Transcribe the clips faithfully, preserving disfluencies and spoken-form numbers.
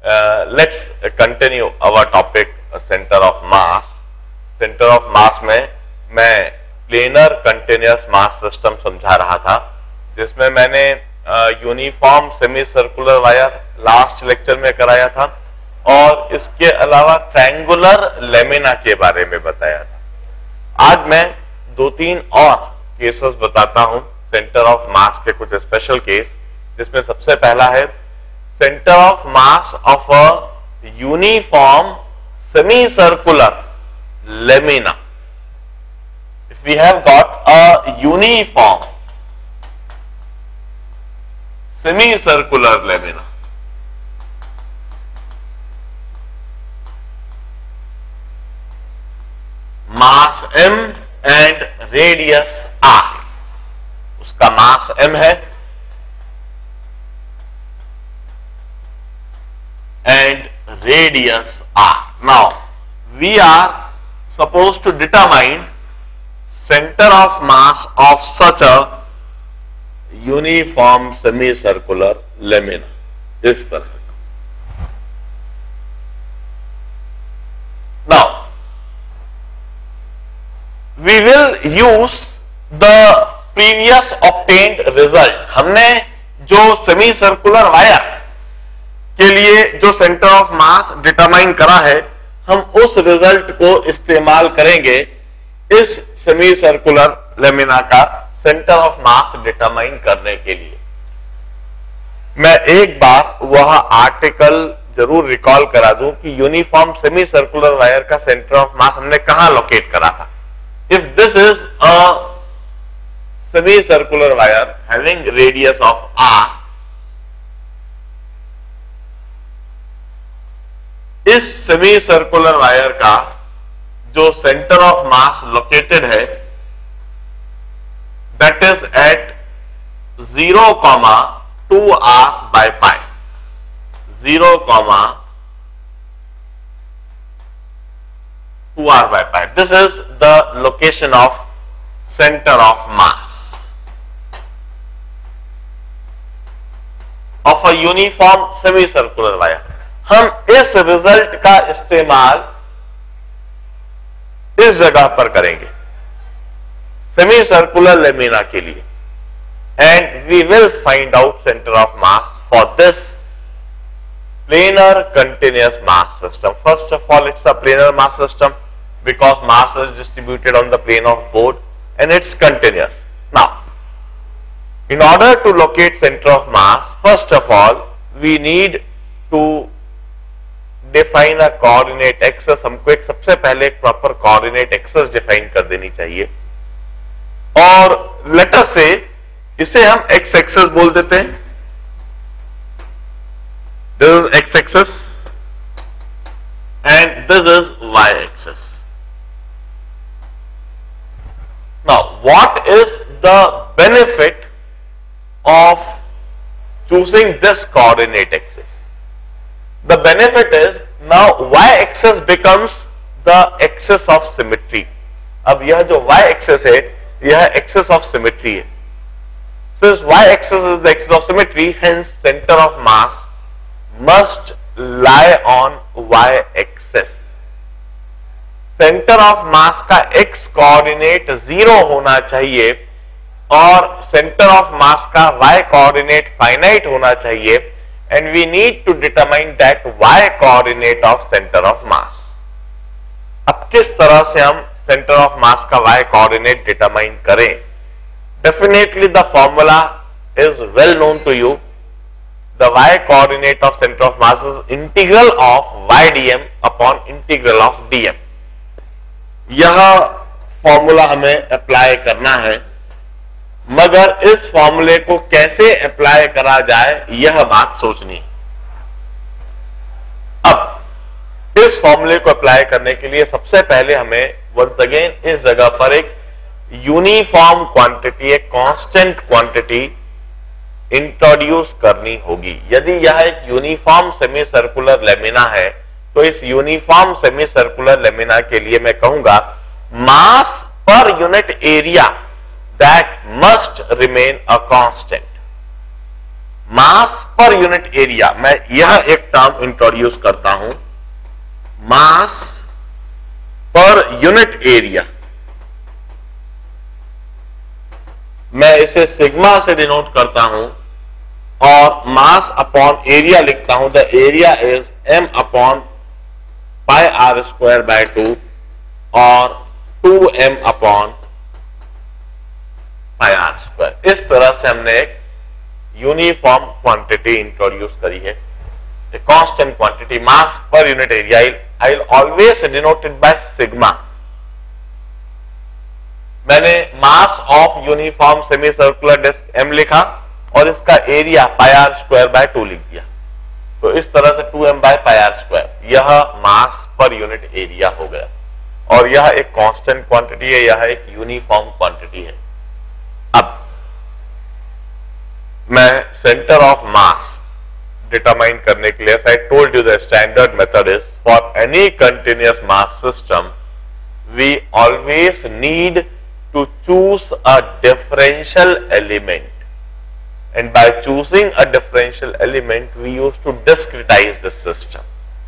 Uh, let's continue our topic uh, center of mass. Center of mass में मैं planar continuous mass system समझा रहा था, जिसमें मैंने uniform semi circular wire last lecture में कराया था और इसके अलावा ट्रायंगुलर लेमिना के बारे में बताया था। आज मैं दो तीन और केसेस बताता हूं, सेंटर ऑफ मास के कुछ स्पेशल केस, जिसमें सबसे पहला है center of mass of a uniform semicircular lamina. If we have got a uniform semicircular lamina, mass m and radius r, उसका mass m है and radius r. Now we are supposed to determine center of mass of such a uniform semicircular lamina. इस तरह. Now we will use the previous obtained result. हमने जो semicircular wire के लिए जो centre of mass determine करा है, हम उस रिजल्ट को इस्तेमाल करेंगे इस सेमी सर्कुलर लेमिना का सेंटर ऑफ मास डिटरमाइन करने के लिए। मैं एक बार वह आर्टिकल जरूर रिकॉल करा दूं कि यूनिफॉर्म सेमी सर्कुलर वायर का सेंटर ऑफ मास हमने कहां लोकेट करा था। If this is a semi circular wire having radius of R, इस सेमी सर्कुलर वायर का जो सेंटर ऑफ मास लोकेटेड है, that is at zero comma two R by pi, zero comma two R by pi. This is the location of centre of mass of a uniform semi circular wire. हम इस result का इस्तेमाल इस जगह पर करेंगे semi circular lamina के लिए, and we will find out centre of mass for this planar continuous mass system. First of all, it's a planar mass system because mass is distributed on the plane of board and it's continuous. Now, in order to locate center of mass, first of all we need to define a coordinate axes. हमको एक सबसे पहले एक proper coordinate axes define कर देनी चाहिए, और letter से इसे हम एक्स एक्सेस बोल देते हैं. This is X axis and this is Y axis. Now what is the benefit of choosing this coordinate axes? The benefit is now y-axis becomes the axis of symmetry. अब यह जो y-axis है, यह axis of symmetry है. Since y-axis is the axis of symmetry, hence center of mass must lie on y-axis. Center of mass का x coordinate zero होना चाहिए और center of mass का y coordinate finite होना चाहिए. And we need to determine that y coordinate of center of mass. अब किस तरह से हम center of mass का y coordinate determine करें? Definitely the formula is well known to you. The y coordinate of center of mass is integral of y dm upon integral of dm. यह formula हमें apply करना है, मगर इस फॉर्मूले को कैसे अप्लाई करा जाए यह बात सोचनी है. अब इस फॉर्मूले को अप्लाई करने के लिए सबसे पहले हमें वंस अगेन इस जगह पर एक यूनिफॉर्म क्वांटिटी, एक कांस्टेंट क्वांटिटी इंट्रोड्यूस करनी होगी. यदि यह एक यूनिफॉर्म सेमी सर्कुलर लेमिना है, तो इस यूनिफॉर्म सेमी सर्कुलर लेमिना के लिए मैं कहूंगा mass per unit area that must remain a constant. Mass per unit area, मैं यह एक टर्म इंट्रोड्यूस करता हूं, मास पर यूनिट एरिया। मैं इसे सिग्मा से डिनोट करता हूं और मास अपॉन एरिया लिखता हूं। The area is M upon pi R square by two और two M upon pi R square. इस तरह से हमने एक यूनिफॉर्म क्वांटिटी इंट्रोड्यूस करी है, a constant quantity mass per unit area. I will always denote it by sigma. मैंने mass of uniform semi circular disc m लिखा और इसका area pi R square by two लिख दिया, तो इस तरह से two M by pi R square, यह मास पर यूनिट एरिया हो गया। और यह एक कांस्टेंट क्वांटिटी है, यह एक यूनिफॉर्म क्वांटिटी है। अब मैं सेंटर ऑफ मास डिटरमाइन करने के लिए, I told you the standard method is for any continuous mass system we always need to choose a differential element, and by choosing a differential element we used to discretize the system.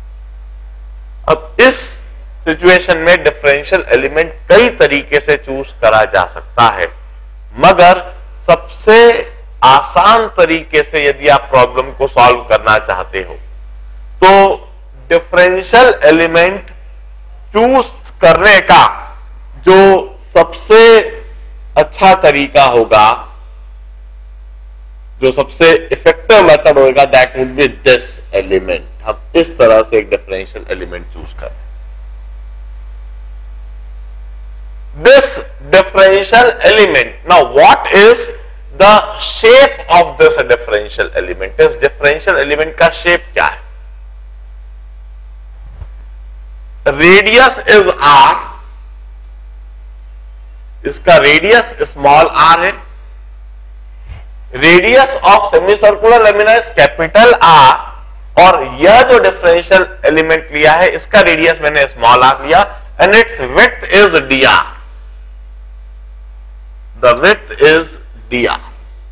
अब इस situation में differential element कई तरीके से choose करा जा सकता है, मगर सबसे आसान तरीके से यदि आप प्रॉब्लम को सॉल्व करना चाहते हो तो डिफरेंशियल एलिमेंट चूज करने का जो सबसे अच्छा तरीका होगा, जो सबसे इफेक्टिव मेथड होगा, that would be this element. हम इस तरह से एक डिफरेंशियल एलिमेंट चूज करें। This differential element, now what is the shape of this differential element? इस डिफरेंशियल एलिमेंट का शेप क्या है? रेडियस इज आर, इसका रेडियस स्मॉल आर है। Radius of semi circular lamina is capital R, और यह जो डिफरेंशियल एलिमेंट लिया है इसका रेडियस मैंने स्मॉल आर लिया, and its width is D R. The width is D R.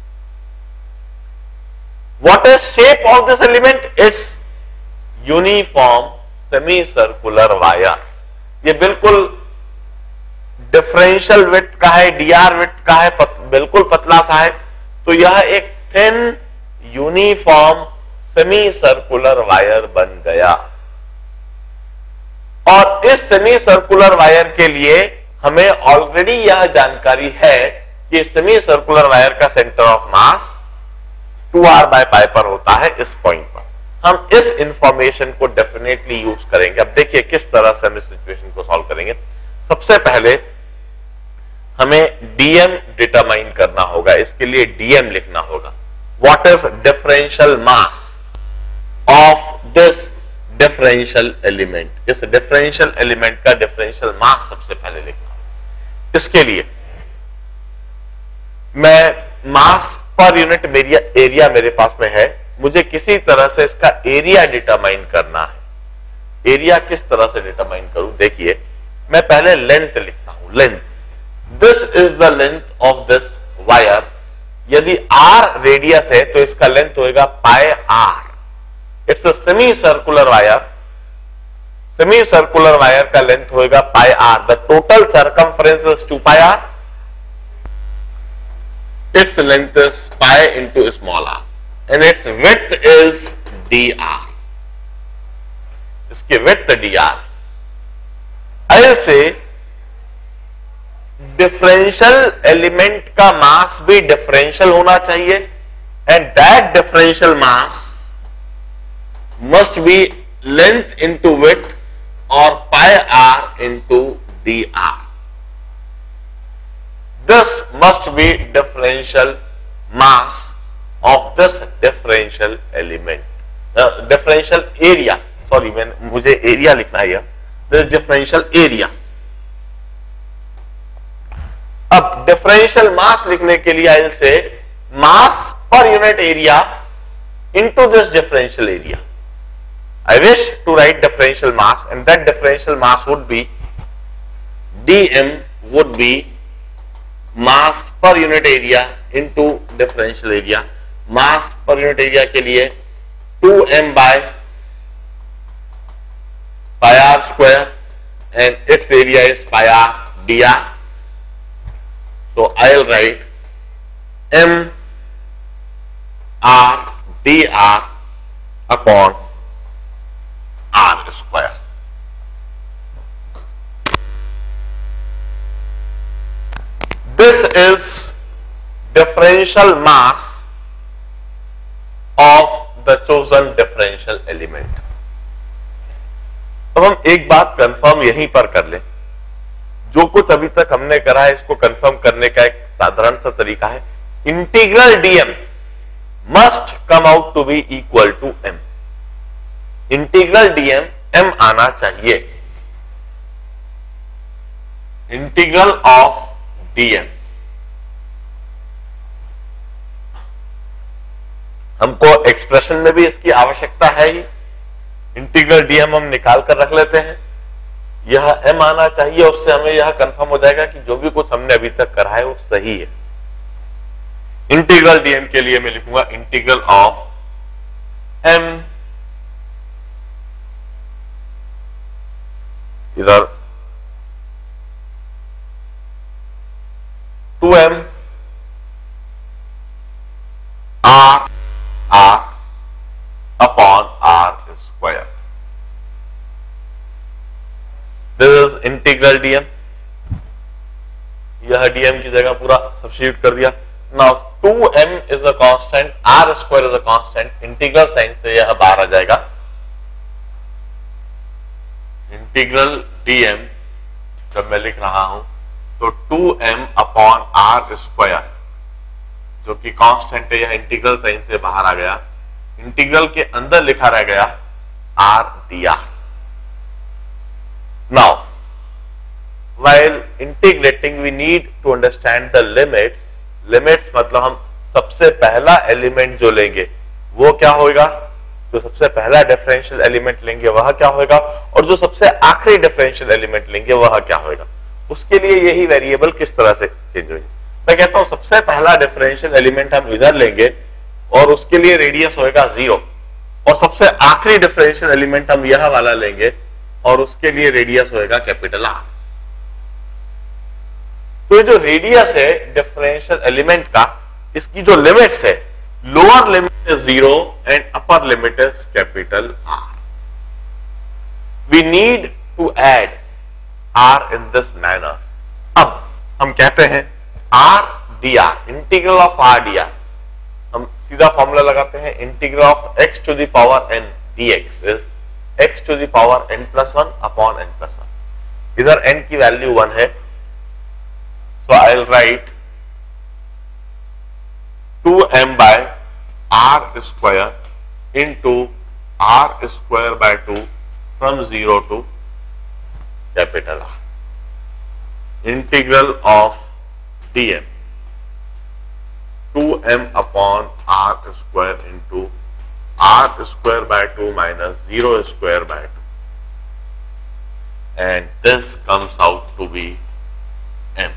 What is shape of this element? It's uniform semi circular wire. ये बिल्कुल डिफरेंशियल विड्थ का है, डीआर विड्थ का है, पत, बिल्कुल पतला सा है, तो यह एक thin uniform semi circular wire बन गया। और इस सेमी सर्कुलर वायर के लिए हमें ऑलरेडी यह जानकारी है कि सेमी सर्कुलर वायर का centre of mass two R by pi पर होता है। इस पॉइंट पर हम इस इंफॉर्मेशन को डेफिनेटली यूज करेंगे। अब देखिए किस तरह से हम इस सिचुएशन को सॉल्व करेंगे। सबसे पहले हमें डीएम डिटरमाइन करना होगा, इसके लिए डीएम लिखना होगा। What is differential mass of this differential element? इस डिफरेंशियल एलिमेंट का डिफरेंशियल मास सबसे पहले लिखना होगा। इसके लिए मैं मास पर यूनिट एरिया एरिया मेरे पास में है, मुझे किसी तरह से इसका एरिया डिटरमाइन करना है। एरिया किस तरह से डिटरमाइन करूं? देखिए, मैं पहले लेंथ लिखता हूं। Length, this is the length of this wire. यदि आर रेडियस है तो इसका लेंथ होगा pi R. It's a semi circular wire. Semi circular wire का लेंथ होगा pi R. The total circumference is two pi R. Its length is pi into small R and its width is D R. इसकी width D R. I will say differential element का mass भी differential होना चाहिए, and that differential mass must be length into width और pi R into D R. This must be differential mass of this differential element. Differential area, sorry मैंने मुझे area लिखना है। This differential area. अब differential mass लिखने के लिए I will say mass per unit area into this differential area. I wish to write differential mass, and that differential mass would be dm would be mass per unit area into differential area. Mass per unit area के लिए two M by pi r square and its area is pi r dr. So I'll write m r dr upon r square. This is differential mass of the chosen differential element. अब हम एक बात confirm यहीं पर कर लें, जो कुछ अभी तक हमने करा है इसको कंफर्म करने का एक साधारण सा तरीका है, integral D M must come out to be equal to M. Integral D M M आना चाहिए. इंटीग्रल ऑफ डीएम हमको एक्सप्रेशन में भी इसकी आवश्यकता है ही. इंटीग्रल डीएम हम निकाल कर रख लेते हैं, यह एम आना चाहिए. उससे हमें यह कंफर्म हो जाएगा कि जो भी कुछ हमने अभी तक करा है वो सही है. इंटीग्रल डीएम के लिए मैं लिखूंगा इंटीग्रल ऑफ एम इधर two M R R upon R square. This is integral D M. यह डीएम की जगह पूरा सब्स्टिट्यूट कर दिया. Now two M is a constant, R square is a constant. Integral sign से यह बाहर आ जाएगा. इंटीग्रल डीएम जब मैं लिख रहा हूं तो two M upon R square जो कि कांस्टेंट है, यह इंटीग्रल साइन से बाहर आ गया. इंटीग्रल के अंदर लिखा रह गया R D R. Now while integrating we need to understand the limits. Limits मतलब हम सबसे पहला एलिमेंट जो लेंगे वो क्या होगा, जो सबसे पहला डिफरेंशियल एलिमेंट लेंगे वह क्या होगा, और जो सबसे आखिरी डिफरेंशियल एलिमेंट लेंगे वह क्या होगा. उसके लिए यही वेरिएबल किस तरह से चेंज होगी. मैं कहता हूं सबसे पहला डिफरेंशियल एलिमेंट हम इधर लेंगे और उसके लिए रेडियस होगा जीरो, और सबसे आखिरी डिफरेंशियल एलिमेंट हम यह वाला लेंगे और उसके लिए रेडियस होगा कैपिटल आर. तो ये जो रेडियस है डिफरेंशियल एलिमेंट का, इसकी जो लिमिट्स है, lower limit is zero and upper limit is capital R. We need to add R in this manner. अब हम कहते हैं R D R, integral of R D R. हम सीधा फॉर्मूला लगाते हैं, integral of X to the power N D X is X to the power N plus one upon N plus one. इधर N की value one है, so I'll write to M by r square into r square by two from zero to capital R. Integral of dm two M upon r square into r square by two minus zero square by two, and this comes out to be m.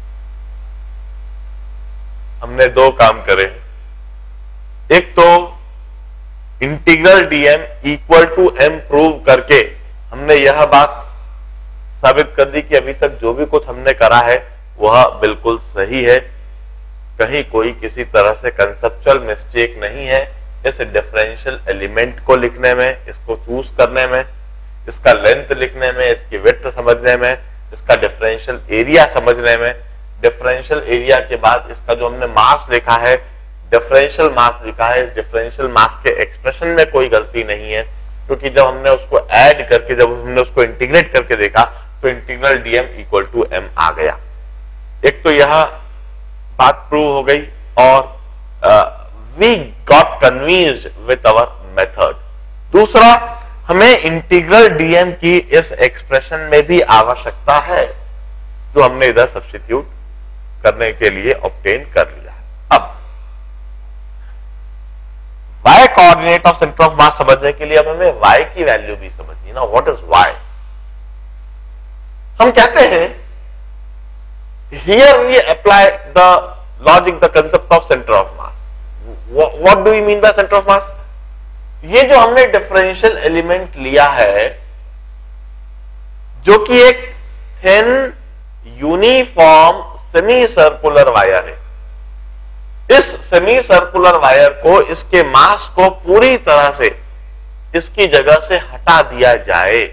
हमने दो काम करे. एक तो integral D M equal to M prove करके हमने यह बात साबित कर दी कि अभी तक जो भी कुछ हमने करा है वह बिल्कुल सही है. कहीं कोई किसी तरह से कंसेप्चुअल मिस्टेक नहीं है इस डिफरेंशियल एलिमेंट को लिखने में, इसको चूज करने में, इसका लेंथ लिखने में, इसकी विड्थ समझने में, इसका डिफरेंशियल एरिया समझने में. डिफरेंशियल एरिया के बाद इसका जो हमने मास लिखा है, डिफरेंशियल मास लिखा है, इस डिफरेंशियल मास के एक्सप्रेशन में कोई गलती नहीं है, क्योंकि जब हमने उसको ऐड करके, जब हमने उसको इंटीग्रेट करके देखा तो integral D M equal to M आ गया. एक तो यह बात प्रूव हो गई और we got convinced with our method. दूसरा, हमें इंटीग्रल डीएम की इस एक्सप्रेशन में भी आवश्यकता है जो हमने इधर सब्स्टिट्यूट करने के लिए ऑब्टेन कर लिया. अब y coordinate of centre of mass समझने के लिए अब हमें y की वैल्यू भी समझनी है ना. What is y? हम कहते हैं here we apply the logic, the concept of centre of mass. What do you mean by centre of mass? ये जो हमने डिफरेंशियल एलिमेंट लिया है, जो कि एक thin uniform semi circular wire है, इस सेमी सर्कुलर वायर को, इसके मास को पूरी तरह से इसकी जगह से हटा दिया जाए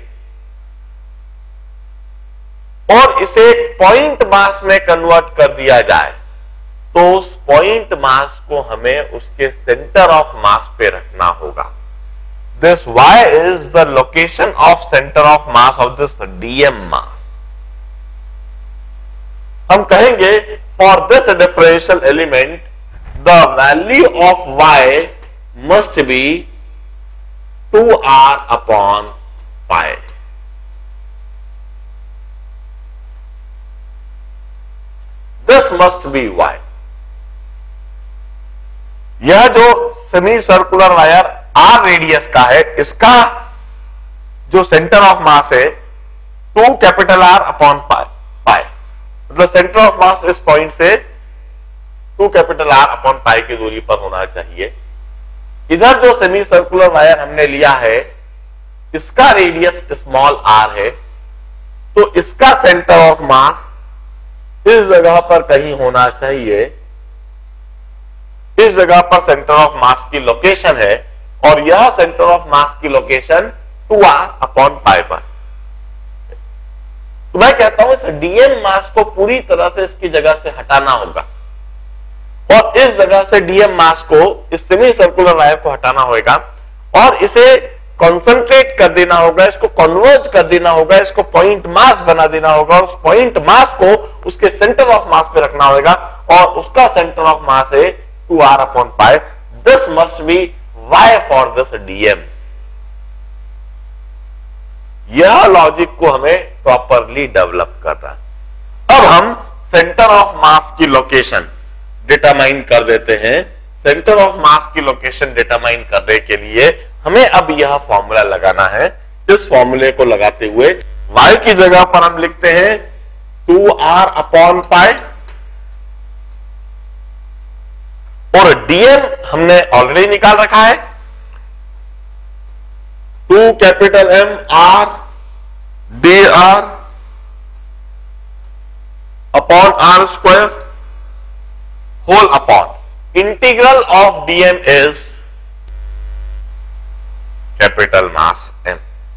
और इसे पॉइंट मास में कन्वर्ट कर दिया जाए, तो उस पॉइंट मास को हमें उसके सेंटर ऑफ मास पे रखना होगा. This Y is the location of centre of mass of this D M mass. हम कहेंगे for this differential element the value of y must be two R upon pi. This must be y. यह जो semi circular wire R radius का है, इसका जो centre of mass है two capital R upon pi. Pi मतलब centre of mass इस point से टू कैपिटल आर अपॉन पाई की दूरी पर होना चाहिए. इधर जो सेमी सर्कुलर वायर हमने लिया है, इसका रेडियस स्मॉल आर है, तो इसका सेंटर ऑफ मास इस जगह पर कहीं होना चाहिए. इस जगह पर सेंटर ऑफ मास की लोकेशन है और यह सेंटर ऑफ मास की location two R upon pi पर. तो मैं कहता हूं इस डीएम मास को पूरी तरह से इसकी जगह से हटाना होगा और इस जगह से डीएम मास को, इस सेमी सर्कुलर वायर को हटाना होगा और इसे कंसंट्रेट कर देना होगा, इसको कन्वर्ज कर देना होगा, इसको पॉइंट मास बना देना होगा और उस पॉइंट मास को उसके सेंटर ऑफ मास पे रखना होगा और उसका सेंटर ऑफ मास है two R upon pi. This must be y for this D M. यह लॉजिक को हमें प्रॉपरली डेवलप करना है. अब हम सेंटर ऑफ मास की लोकेशन डिटरमाइन कर देते हैं. सेंटर ऑफ मास की लोकेशन डिटरमाइन करने के लिए हमें अब यह फॉर्मूला लगाना है. इस फॉर्मूले को लगाते हुए y की जगह पर हम लिखते हैं टू आर अपॉन पाई और डीएम हमने ऑलरेडी निकाल रखा है two capital M R D R upon R square whole upon integral of D M is capital mass m.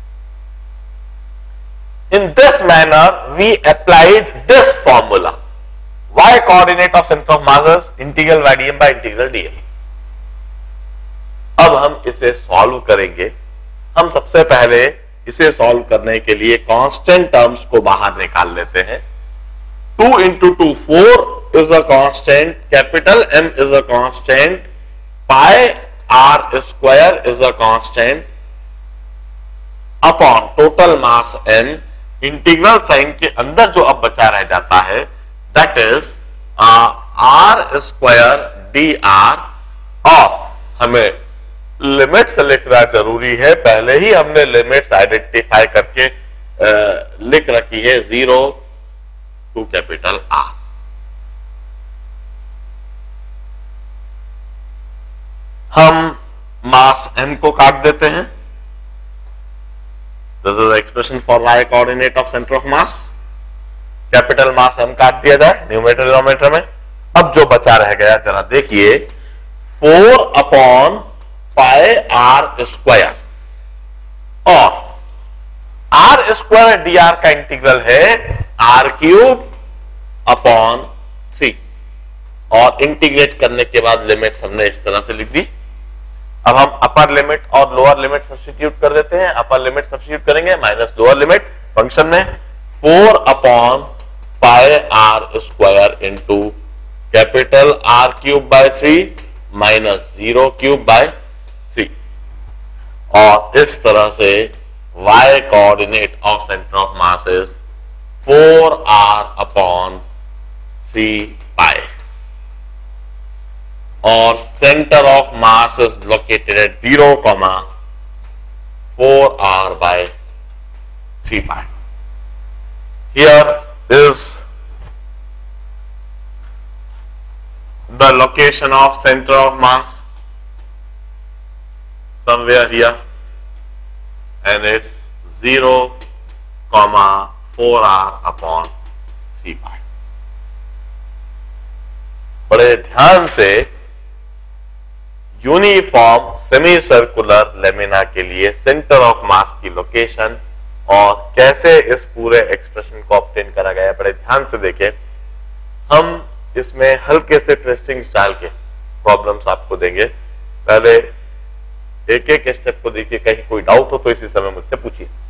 In this manner we applied this formula. Y coordinate of center of mass is integral y dm by integral dl. अब हम इसे solve करेंगे. हम सबसे पहले इसे solve करने के लिए कांस्टेंट टर्म्स को बाहर निकाल लेते हैं. Two into two four is a constant, capital M is a constant, pi R square is a constant upon total mass n. इंटीग्रल साइन के अंदर जो अब बचा रह जाता है that is R square D R. और हमें लिमिट्स लिखना जरूरी है. पहले ही हमने लिमिट्स आइडेंटिफाई करके आ, लिख रखी है जीरो टू कैपिटल आर. हम मास m को काट देते हैं. This is the expression for y coordinate of center of mass. Capital mass m काट दिया जाए न्यूमरेटर डिनोमिनेटर में. अब जो बचा रह गया जरा देखिए, four upon pi R square और आर स्क्वायर डी आर का इंटीग्रल है आर क्यूब अपॉन थ्री और इंटीग्रेट करने के बाद लिमिट हमने इस तरह से लिख दी. अब हम अपर लिमिट और लोअर लिमिट सब्स्टिट्यूट कर देते हैं. अपर लिमिट सब्स्टिट्यूट करेंगे माइनस लोअर लिमिट फंक्शन में four upon pi R square into capital R cube by three minus zero cube by three. और इस तरह से y coordinate of centre of mass is four R upon three pi और centre of mass is located at zero comma four R by three pi. Here is the location of center of mass. somewhere here, and it's zero comma four r upon three pi. बड़े ध्यान से uniform semi circular lamina के लिए centre of mass की location और कैसे इस पूरे एक्सप्रेशन को ऑब्टेन करा गया है, बड़े ध्यान से देखें। हम इसमें हल्के से ट्विस्टिंग स्टाइल के प्रॉब्लम्स आपको देंगे। पहले एक एक स्टेप को देखिए, कहीं कोई डाउट हो तो इसी समय मुझसे पूछिए।